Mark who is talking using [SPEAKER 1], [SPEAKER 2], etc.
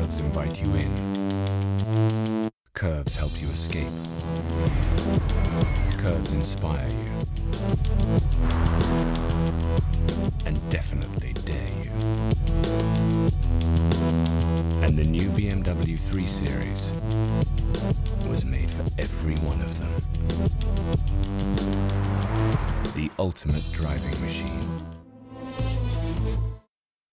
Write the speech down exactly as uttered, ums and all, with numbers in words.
[SPEAKER 1] curves invite you in. Curves help you escape. Curves inspire you. And definitely dare you. And the new B M W three Series was made for every one of them. The ultimate driving machine.